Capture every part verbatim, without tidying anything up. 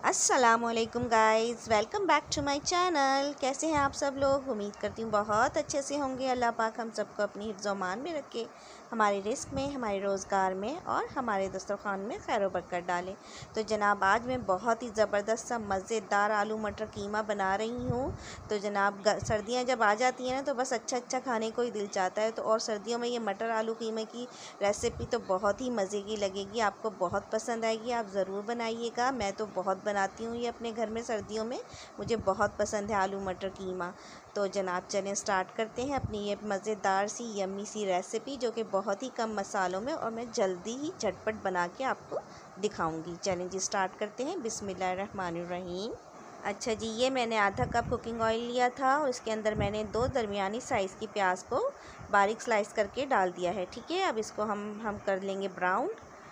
अस्सलामुअलैकुम guys, welcome back to my channel. कैसे हैं आप सब लोग? उम्मीद करती हूँ बहुत अच्छे से होंगे। अल्लाह पाक हम सबको अपनी हिफ्ज़ व अमान में रखे, हमारे रिस्क में, हमारे रोज़गार में और हमारे दस्तरखान में खैर बरकत डालें। तो जनाब आज मैं बहुत ही ज़बरदस्त सा मज़ेदार आलू मटर कीमा बना रही हूँ। तो जनाब सर्दियाँ जब आ जाती हैं ना तो बस अच्छा अच्छा खाने को ही दिल चाहता है। तो और सर्दियों में ये मटर आलू कीमे की रेसिपी तो बहुत ही मज़े की लगेगी, आपको बहुत पसंद आएगी। आप ज़रूर बनाइएगा। मैं तो बहुत बनाती हूँ ये अपने घर में सर्दियों में, मुझे बहुत पसंद है आलू मटर कीमा। तो जनाब चलें स्टार्ट करते हैं अपनी ये मज़ेदार सी यम्मी सी रेसिपी, जो कि बहुत ही कम मसालों में और मैं जल्दी ही झटपट बना के आपको दिखाऊंगी। चलें जी स्टार्ट करते हैं। बिस्मिल्लाहिर्रहमानिर्रहीम। अच्छा जी, ये मैंने आधा कप कुकिंग ऑयल लिया था और इसके अंदर मैंने दो दरमियानी साइज़ की प्याज को बारीक स्लाइस करके डाल दिया है। ठीक है, अब इसको हम हम कर लेंगे ब्राउन।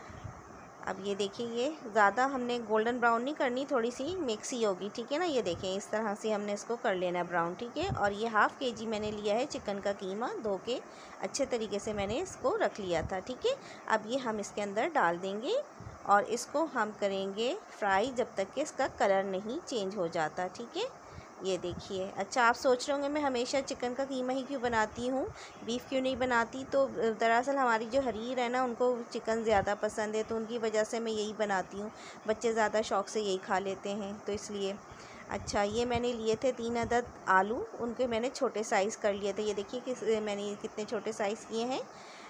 अब ये देखिए, ये ज़्यादा हमने गोल्डन ब्राउन नहीं करनी, थोड़ी सी मिक्स ही होगी। ठीक है ना, ये देखें इस तरह से हमने इसको कर लेना है ब्राउन। ठीक है, और ये हाफ़ के जी मैंने लिया है चिकन का कीमा, धो के अच्छे तरीके से मैंने इसको रख लिया था। ठीक है, अब ये हम इसके अंदर डाल देंगे और इसको हम करेंगे फ्राई जब तक कि इसका कलर नहीं चेंज हो जाता। ठीक है, ये देखिए। अच्छा, आप सोच रहे होंगे मैं हमेशा चिकन का कीमा ही क्यों बनाती हूँ, बीफ क्यों नहीं बनाती? तो दरअसल हमारी जो हरीर है ना, उनको चिकन ज़्यादा पसंद है, तो उनकी वजह से मैं यही बनाती हूँ। बच्चे ज़्यादा शौक़ से यही खा लेते हैं, तो इसलिए। अच्छा, ये मैंने लिए थे तीन अदद आलू, उनके मैंने छोटे साइज़ कर लिए थे। ये देखिए कि मैंने कितने छोटे साइज़ किए हैं।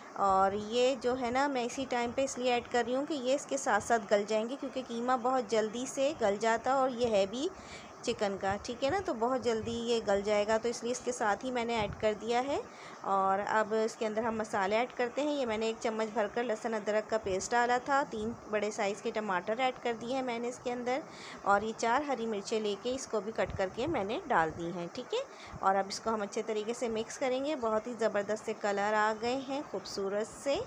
और ये जो है ना, मैं इसी टाइम पे इसलिए ऐड कर रही हूँ कि ये इसके साथ साथ गल जाएंगे, क्योंकि कीमा बहुत जल्दी से गल जाता है और ये है भी चिकन का। ठीक है ना, तो बहुत जल्दी ये गल जाएगा, तो इसलिए इसके साथ ही मैंने ऐड कर दिया है। और अब इसके अंदर हम मसाले ऐड करते हैं। ये मैंने एक चम्मच भरकर लहसुन अदरक का पेस्ट डाला था, तीन बड़े साइज़ के टमाटर ऐड कर दिए हैं मैंने इसके अंदर, और ये चार हरी मिर्चें लेके इसको भी कट करके मैंने डाल दी हैं। ठीक है, और अब इसको हम अच्छे तरीके से मिक्स करेंगे। बहुत ही ज़बरदस्त से कलर आ गए हैं खूबसूरत से।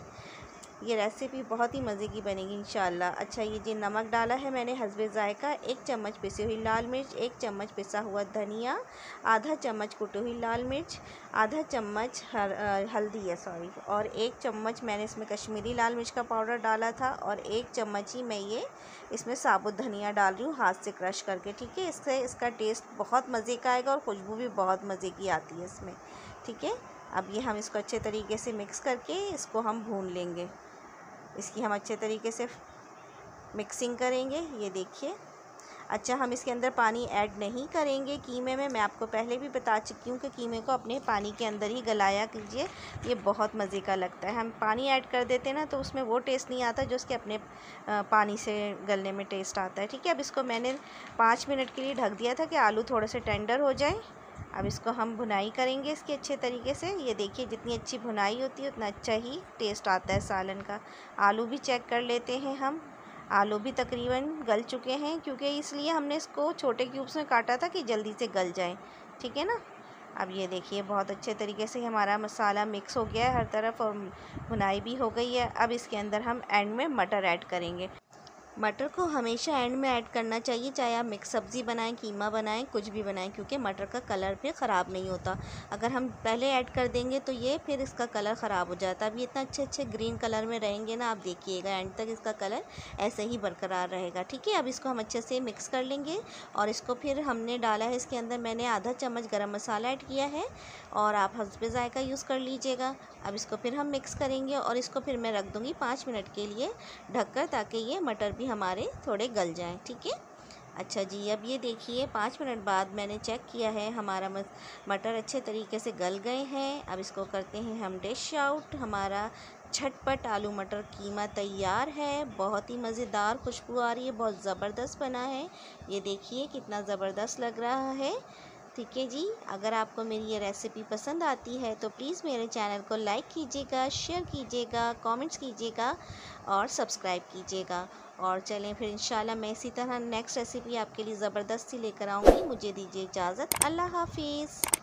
ये रेसिपी बहुत ही मज़े की बनेगी इंशाल्लाह। अच्छा, ये जी नमक डाला है मैंने हस्बे ज़ायका, एक चम्मच पिसी हुई लाल मिर्च, एक चम्मच पिसा हुआ धनिया, आधा चम्मच कुटी हुई लाल मिर्च, आधा चम्मच हर, हल्दी है सॉरी, और एक चम्मच मैंने इसमें कश्मीरी लाल मिर्च का पाउडर डाला था, और एक चम्मच ही मैं ये इसमें साबुत धनिया डाल रही हूँ हाथ से क्रश करके। ठीक है, इससे इसका टेस्ट बहुत मज़े का आएगा और खुशबू भी बहुत मज़े की आती है इसमें। ठीक है, अब ये हम इसको अच्छे तरीके से मिक्स करके इसको हम भून लेंगे। इसकी हम अच्छे तरीके से मिक्सिंग करेंगे। ये देखिए। अच्छा, हम इसके अंदर पानी ऐड नहीं करेंगे कीमे में। मैं आपको पहले भी बता चुकी हूँ कि कीमे को अपने पानी के अंदर ही गलाया कीजिए, ये बहुत मज़े का लगता है। हम पानी ऐड कर देते हैं ना तो उसमें वो टेस्ट नहीं आता जो उसके अपने पानी से गलने में टेस्ट आता है। ठीक है, अब इसको मैंने पाँच मिनट के लिए ढक दिया था कि आलू थोड़े से टेंडर हो जाए। अब इसको हम भुनाई करेंगे इसकी अच्छे तरीके से। ये देखिए, जितनी अच्छी भुनाई होती है उतना अच्छा ही टेस्ट आता है सालन का। आलू भी चेक कर लेते हैं हम। आलू भी तकरीबन गल चुके हैं, क्योंकि इसलिए हमने इसको छोटे क्यूब्स में काटा था कि जल्दी से गल जाए। ठीक है ना, अब ये देखिए बहुत अच्छे तरीके से हमारा मसाला मिक्स हो गया है हर तरफ और भुनाई भी हो गई है। अब इसके अंदर हम एंड में मटर ऐड करेंगे। मटर को हमेशा एंड में ऐड करना चाहिए, चाहे आप मिक्स सब्ज़ी बनाएं, कीमा बनाएं, कुछ भी बनाएं, क्योंकि मटर का कलर फिर ख़राब नहीं होता। अगर हम पहले ऐड कर देंगे तो ये फिर इसका कलर ख़राब हो जाता है। अब ये इतना अच्छे अच्छे ग्रीन कलर में रहेंगे ना, आप देखिएगा एंड तक इसका कलर ऐसे ही बरकरार रहेगा। ठीक है, अब इसको हम अच्छे से मिक्स कर लेंगे और इसको फिर हमने डाला है इसके अंदर मैंने आधा चम्मच गरम मसाला ऐड किया है, और आप हस्बे ज़ायका यूज़ कर लीजिएगा। अब इसको फिर हम मिक्स करेंगे और इसको फिर मैं रख दूँगी पाँच मिनट के लिए ढककर, ताकि ये मटर भी हमारे थोड़े गल जाएं। ठीक है, अच्छा जी, अब ये देखिए पाँच मिनट बाद मैंने चेक किया है, हमारा मटर अच्छे तरीके से गल गए हैं। अब इसको करते हैं हम डिश आउट। हमारा झटपट आलू मटर कीमा तैयार है। बहुत ही मज़ेदार खुशबू आ रही है, बहुत ज़बरदस्त बना है। ये देखिए कितना ज़बरदस्त लग रहा है। ठीक है जी, अगर आपको मेरी ये रेसिपी पसंद आती है तो प्लीज़ मेरे चैनल को लाइक कीजिएगा, शेयर कीजिएगा, कमेंट्स कीजिएगा और सब्सक्राइब कीजिएगा। और चलें फिर इंशाल्लाह मैं इसी तरह नेक्स्ट रेसिपी आपके लिए ज़बरदस्ती लेकर आऊँगी। मुझे दीजिए इजाज़त। अल्लाह हाफिज़।